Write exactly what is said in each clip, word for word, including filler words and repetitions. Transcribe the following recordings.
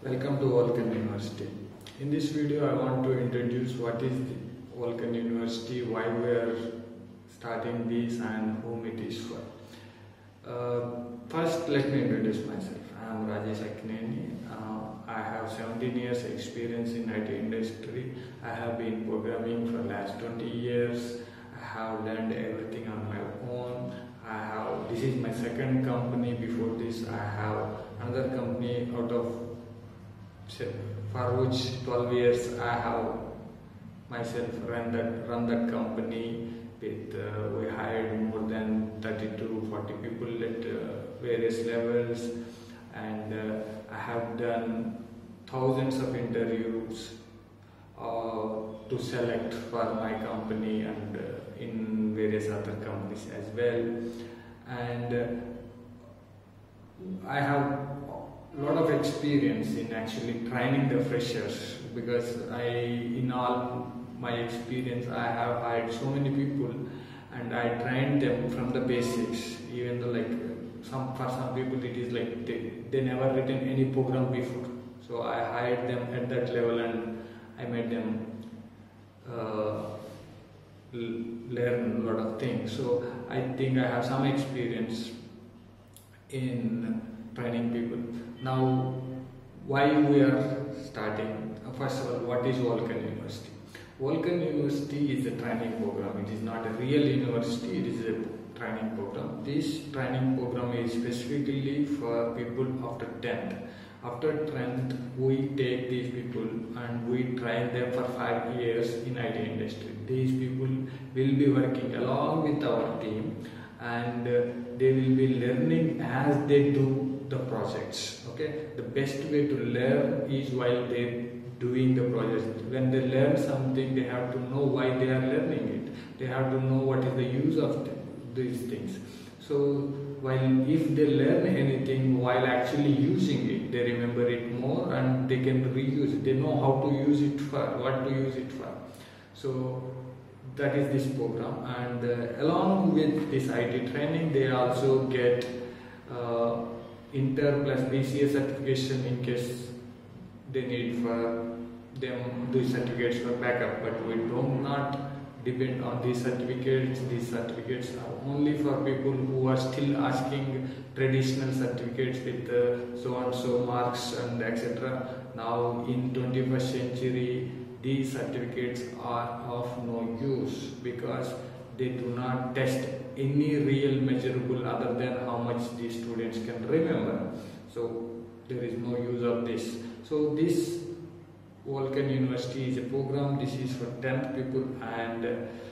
Welcome to Volken University. In this video I want to introduce what is the Volken University, why we are starting this and whom it is for. Uh, first let me introduce myself. I am Rajesh Akneni. Uh, I have seventeen years experience in I T industry. I have been programming for last twenty years. I have learned everything on my own. I have, this is my second company. Before this I have another company out of for which twelve years I have myself run that run that company with uh, we hired more than thirty to forty people at uh, various levels, and uh, I have done thousands of interviews uh, to select for my company and uh, in various other companies as well, and uh, I have lot of experience in actually training the freshers, because I, in all my experience, I have hired so many people and I trained them from the basics. Even though like some for some people it is like they, they never written any program before, so I hired them at that level and I made them uh, learn a lot of things. So I think I have some experience in training people. Now, why we are starting? First of all, what is Volken University? Volken University is a training program. It is not a real university, it is a training program. This training program is specifically for people after tenth. After tenth, we take these people and we train them for five years in I T industry. These people will be working along with our team, and uh, they will be learning as they do the projects. Okay, the best way to learn is while they doing the project. When they learn something, they have to know why they are learning it. They have to know what is the use of th these things. So while if they learn anything while actually using it, they remember it more and they can reuse it. They know how to use it for, what to use it for. So that is this program, and uh, along with this I T training, they also get uh, Inter plus B C A certification in case they need for them these certificates for backup. But we do not depend on these certificates. These certificates are only for people who are still asking traditional certificates with uh, so and so marks and et cetera. Now in twenty-first century, these certificates are of no use because they do not test any real measurable other than how much these students can remember. So there is no use of this. So this Volken University is a program. This is for tenth people, and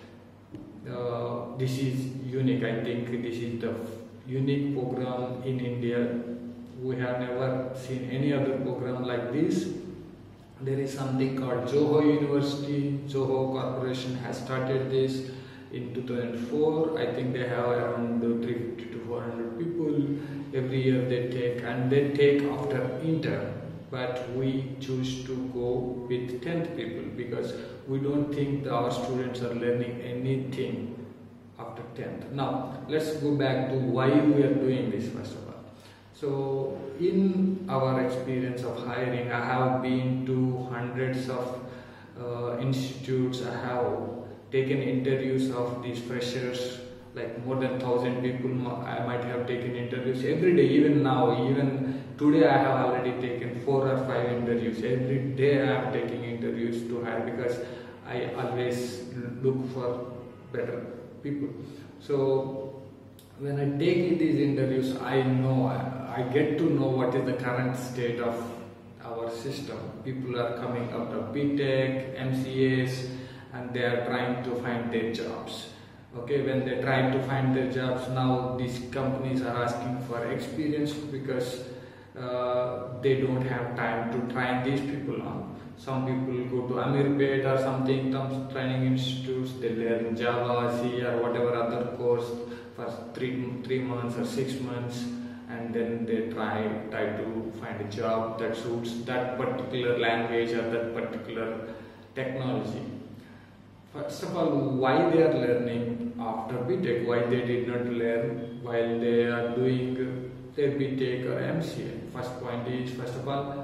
uh, this is unique. I think this is the unique program in India. We have never seen any other program like this. There is something called Zoho University. Zoho Corporation has started this in two thousand four. I think they have around three fifty to four hundred people every year they take, and they take after inter. But we choose to go with tenth people because we don't think that our students are learning anything after tenth. Now let's go back to why we are doing this first of all. So in our experience of hiring, I have been to hundreds of uh, institutes. I have taken interviews of these freshers, like more than thousand people. I might have taken interviews every day. Even now, even today, I have already taken four or five interviews. Every day, I am taking interviews to hire because I always look for better people. So when I take these interviews, I know I, I get to know what is the current state of our system. People are coming out of B Tech, M C As, and they are trying to find their jobs. Okay, when they try to find their jobs, now these companies are asking for experience because uh, they don't have time to train these people on. Some people go to Amirpet or something, some training institutes, they learn Java, C or whatever other course for three, three months or six months, and then they try, try to find a job that suits that particular language or that particular technology. First of all, why they are learning after B Tech, why they did not learn while they are doing their B Tech or M C A. First point is, first of all,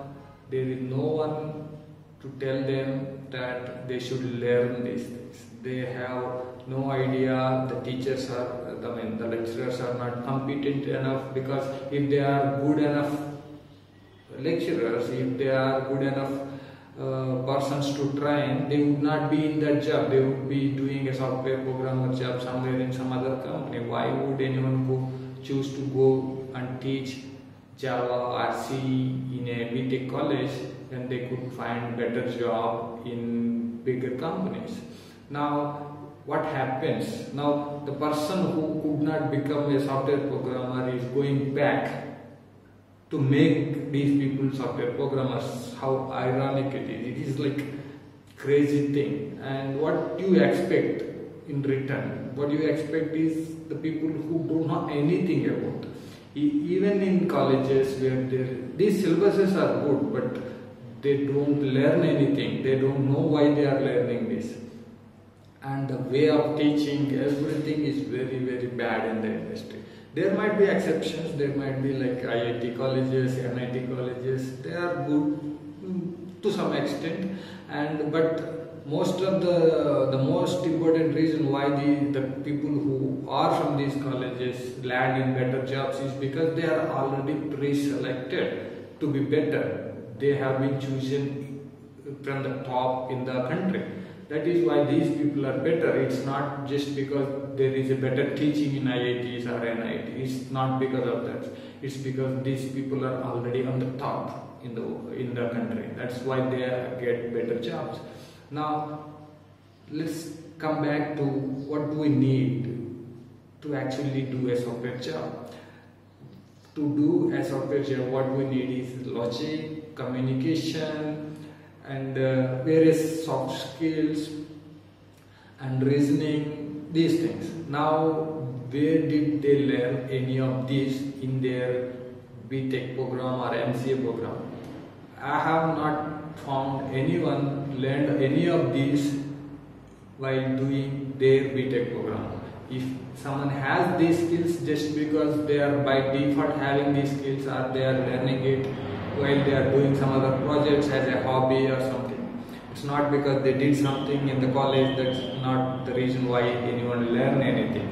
there is no one to tell them that they should learn these things. They have no idea. The teachers are, I mean, the lecturers are not competent enough, because if they are good enough lecturers, if they are good enough uh, persons to train, they would not be in that job. They would be doing a software programmer job somewhere in some other company. Why would anyone go choose to go and teach Java or C in a B Tech college when they could find better job in bigger companies? Now, what happens? Now, the person who could not become a software programmer is going back to make these people software programmers. How ironic it is. It is like crazy thing. And what you expect in return? What you expect is the people who don't know anything about. Even in colleges where these syllabuses are good, but they don't learn anything. They don't know why they are learning this. And the way of teaching, everything is very, very bad in the industry. There might be exceptions. There might be like I I T colleges, M I T colleges. They are good to some extent, and but most of the the most important reason why the the people who are from these colleges land in better jobs is because they are already pre-selected to be better. They have been chosen from the top in the country. That is why these people are better. It's not just because there is a better teaching in I I Ts or N I T. It's not because of that. It's because these people are already on the top in the in the country. That's why they get better jobs. Now, let's come back to what do we need to actually do a software job. To do a software job, what we need is logic, communication, and uh, various soft skills and reasoning, these things. Now, where did they learn any of these in their B Tech program or M C A program? I have not found anyone learned any of these while doing their B Tech program. If someone has these skills just because they are by default having these skills, or they are learning it while they are doing some other projects as a hobby or something, it's not because they did something in the college. That's not the reason why anyone learn anything.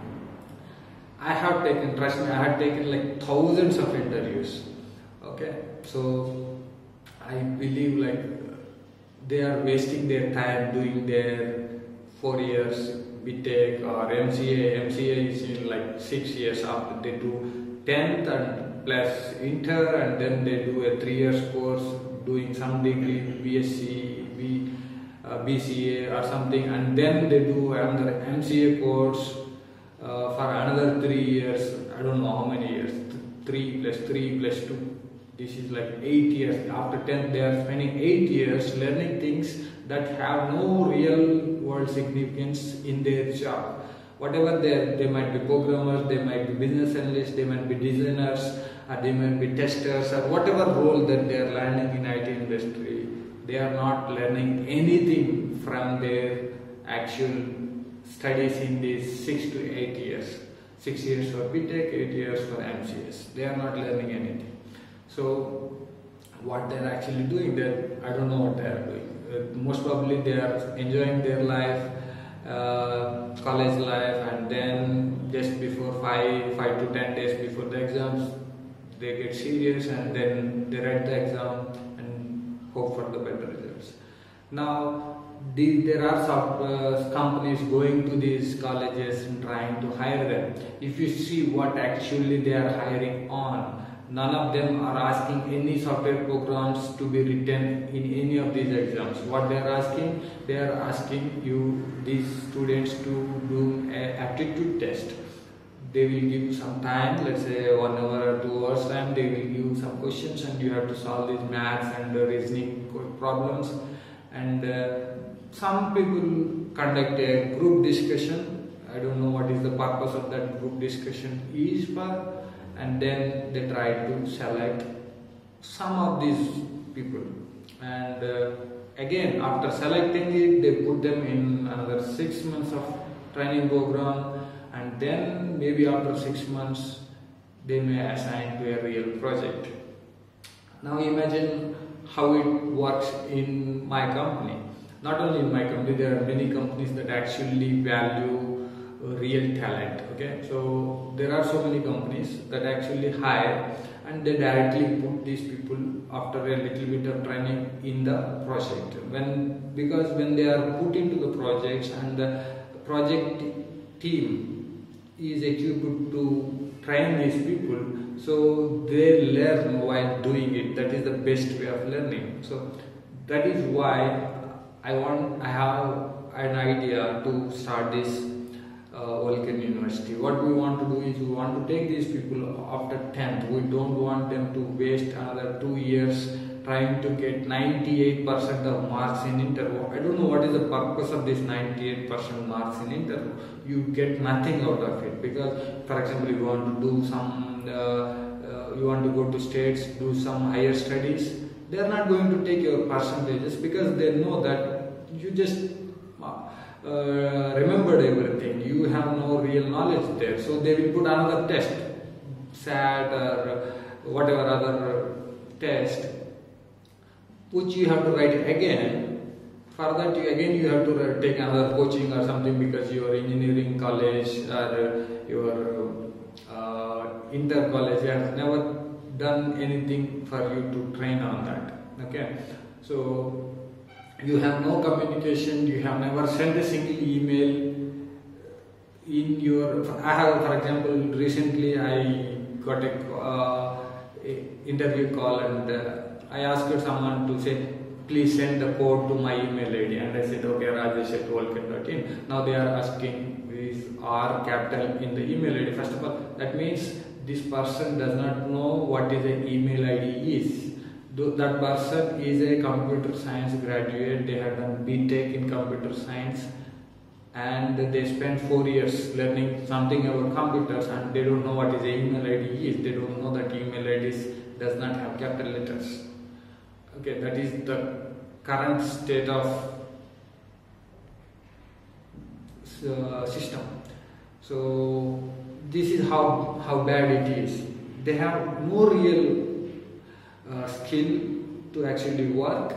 I have taken, trust me, I have taken like thousands of interviews. Okay, so I believe like they are wasting their time doing their four years B Tech or M C A. M C A is in like six years after they do tenth and plus inter, and then they do a three years course doing some degree, B S c, B, uh, B C A or something, and then they do another M C A course uh, for another three years. I don't know how many years, three plus three plus two. This is like eight years. After tenth, they are spending eight years learning things that have no real world significance in their job. Whatever they are, they might be programmers, they might be business analysts, they might be designers, or they might be testers, or whatever role that they are learning in I T industry. They are not learning anything from their actual studies in these six to eight years. Six years for B Tech, eight years for M C S. They are not learning anything. So, what they are actually doing, that I don't know what they are doing. Uh, most probably they are enjoying their life, uh, college life, and then just before five, five to ten days before the exams, they get serious and then they write the exam and hope for the better results. Now, these, there are some uh, companies going to these colleges and trying to hire them. If you see what actually they are hiring on, none of them are asking any software programs to be written in any of these exams. What they are asking, they are asking you, these students, to do an aptitude test. They will give you some time, let's say one hour or two hours time. They will give you some questions and you have to solve these maths and uh, reasoning problems. And uh, some people conduct a group discussion. I don't know what is the purpose of that group discussion is for. And then they try to select some of these people, and uh, again after selecting it, they put them in another six months of training program, and then maybe after six months they may assign to a real project. Now imagine how it works in my company. Not only in my company, there are many companies that actually value uh, real talent. Okay, so there are so many companies that actually hire and they directly put these people after a little bit of training in the project. When because when they are put into the projects and the project team is equipped to train these people, so they learn while doing it. That is the best way of learning. So that is why I want I have an idea to start this uh, Volken University. What we want to do is we want to take these people after tenth. We don't want them to waste another two years trying to get ninety-eight percent of marks in interview. I don't know what is the purpose of this ninety-eight percent marks in interview. You get nothing out of it, because for example you want to do some, uh, uh, you want to go to states, do some higher studies. They are not going to take your percentages because they know that you just uh, remembered everything. You have no real knowledge there. So they will put another test, S A T or whatever other test, which you have to write again. For that, you, again you have to take another coaching or something, because your engineering college or your uh, inter college has never done anything for you to train on that. Okay, so you have no communication. You have never sent a single email in your. I have, for example, recently I got a, uh, a interview call and uh, I asked someone to say, please send the code to my email I D, and I said, okay, rajesh at volken dot in. Now they are asking is R capital in the email I D. First of all, that means this person does not know what is an email I D is. That person is a computer science graduate. They have done B Tech in computer science and they spent four years learning something about computers, and they don't know what is an email I D is. They don't know that email I Ds does not have capital letters. Okay, that is the current state of uh, system. So this is how how bad it is. They have no real uh, skill to actually work,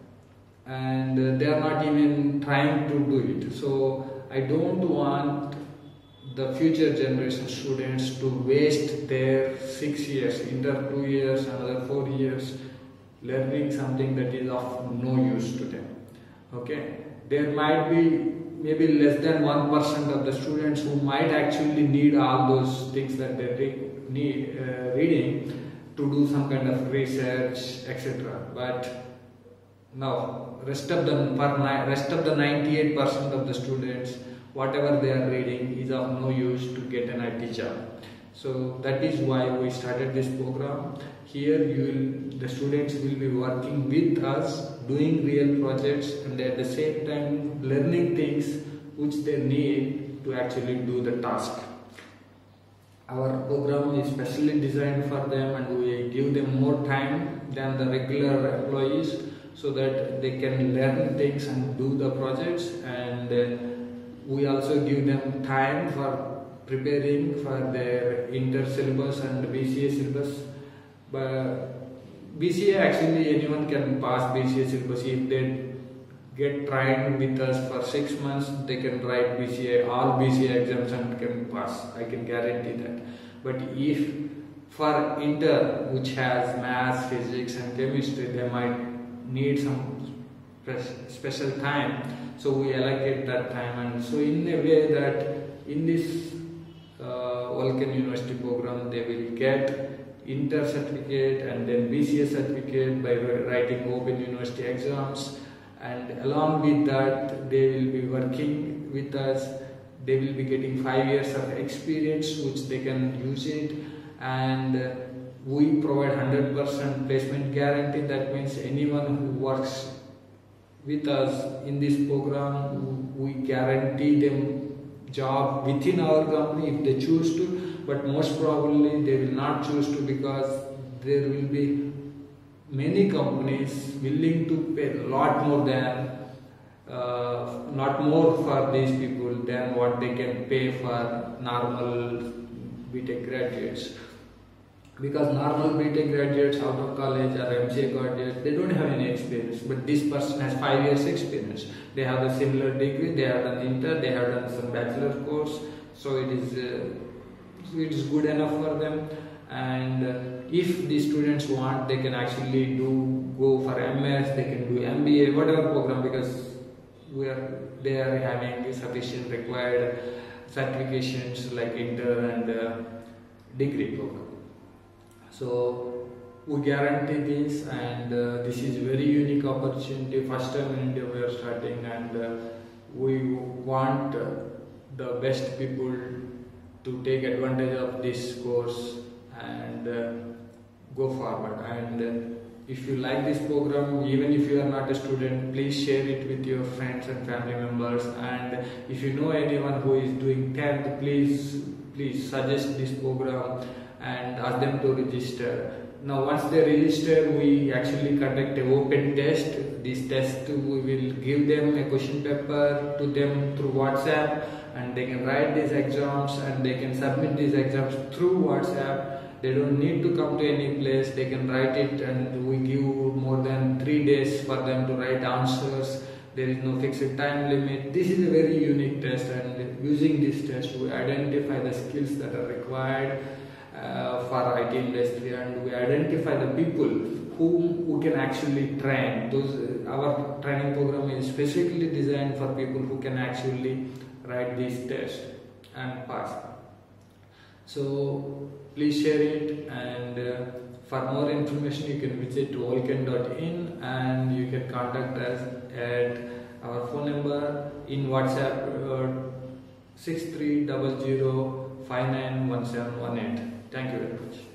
and uh, they are not even trying to do it. So I don't want the future generation students to waste their six years, inter two years, another four years learning something that is of no use to them. Okay, there might be maybe less than one percent of the students who might actually need all those things that they re need uh, reading to do some kind of research, et cetera. But now, rest of the rest of the ninety-eight percent of the students, whatever they are reading is of no use to get an I T job. So that is why we started this program. Here, you will, the students will be working with us, doing real projects, and at the same time learning things which they need to actually do the task. Our program is specially designed for them, and we give them more time than the regular employees, so that they can learn things and do the projects. And uh, we also give them time for preparing for their inter syllabus and B C A syllabus. But B C A, actually anyone can pass B C A syllabus. If they get trained with us for six months, they can write B C A, all B C A exams and can pass. I can guarantee that. But if for inter, which has maths, physics and chemistry, they might need some special time. So we allocate that time, and so in a way that in this uh, Volken University program, they will get inter certificate and then B C A certificate by writing open university exams, and along with that they will be working with us. They will be getting five years of experience which they can use it, and uh, we provide one hundred percent placement guarantee. That means anyone who works with us in this program, we guarantee them job within our company if they choose to, but most probably they will not choose to, because there will be many companies willing to pay a lot more than uh, not more for these people than what they can pay for normal B Tech graduates. because normal B Tech graduates out of college or M C A graduates, they don't have any experience, but this person has five years experience. They have a similar degree, they have done inter, they have done some bachelor course, so it is uh, it is good enough for them. And uh, if the students want, they can actually do go for M S, they can do M B A, whatever program, because we are they are having sufficient required certifications like inter and uh, degree program. So we guarantee this, and uh, this is very unique opportunity. First time in India we are starting, and uh, we want uh, the best people to take advantage of this course and uh, go forward. And uh, if you like this program, even if you are not a student, please share it with your friends and family members. And if you know anyone who is doing tenth, please please suggest this program and ask them to register. Now once they register, we actually conduct an open test. This test, we will give them a question paper to them through WhatsApp, and they can write these exams and they can submit these exams through WhatsApp. They don't need to come to any place, they can write it, and we give more than three days for them to write answers. There is no fixed time limit. This is a very unique test, and using this test we identify the skills that are required uh, for I T industry, and we identify the people whom we can actually train. Those uh, our training program is specifically designed for people who can actually write this test and pass. So please share it, and uh, for more information you can visit volken dot in, and you can contact us at our phone number in WhatsApp uh, six three zero zero five nine one seven one eight. Thank you very much.